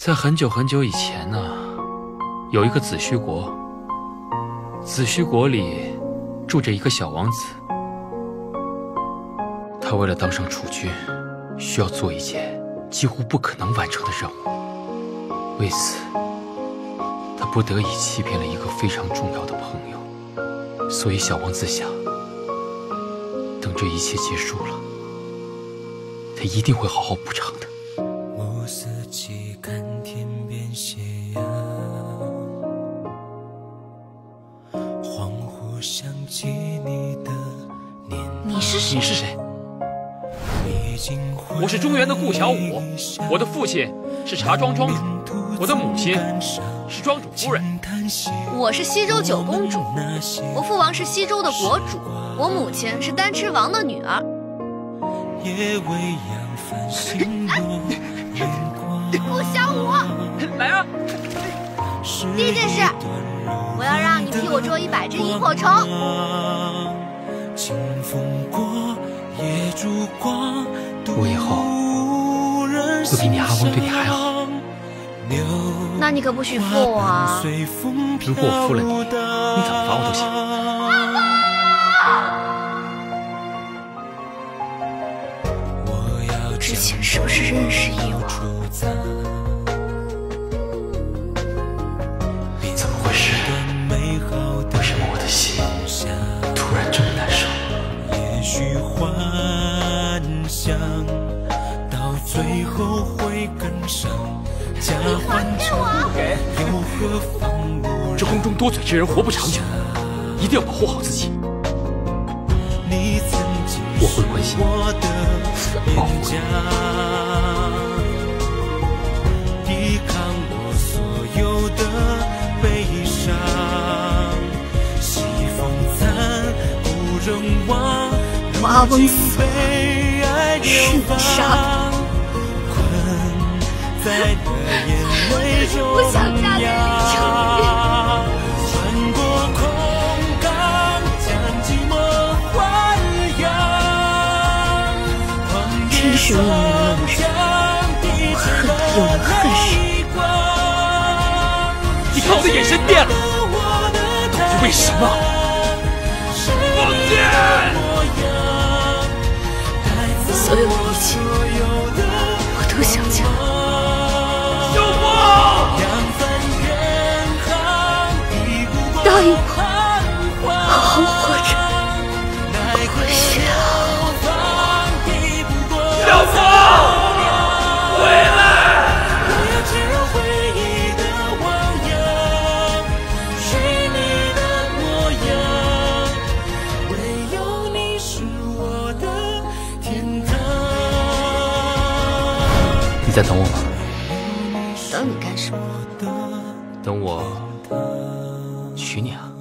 在很久很久以前呢，有一个子虚国。子虚国里住着一个小王子，他为了当上储君，需要做一件几乎不可能完成的任务。为此，他不得已欺骗了一个非常重要的朋友。所以小王子想，等这一切结束了，他一定会好好补偿的。 暮色起，看天边斜阳，恍惚想起你的脸。 你是谁？ 你是谁？我是中原的顾小五，我的父亲是茶庄庄主，我的母亲是庄主夫人。 我是西周九公主，我父王是西周的国主，我母亲是丹翅王的女儿。顾小五， 来啊！ 第一件事，我要让你替我捉100只萤火虫。 我以后会比你阿翁对你还好。 那你可不许负我啊！ 如果我负了你，你怎么罚我都行。 之前是不是认识一我？ 怎么回事？为什么我的心突然这么难受？ 也许幻想到最后会跟上，假换成又何妨？ 这宫中多嘴之人活不长久，一定要保护好自己。我会关心你，保护你。 抵抗我所有的悲伤，西风残，无人望。 我阿翁死了，是你杀的。我想嫁给李成宇。穿过空港，将寂寞豢养。真是命运弄人，我恨他又能恨谁？ 你看我的眼神变了，到底为什么？放箭！ 所有的一切，我都想家。答应我，好好活着。顾小小凤，回来！你在等我吗？ 等你干什么？ 等我娶你啊！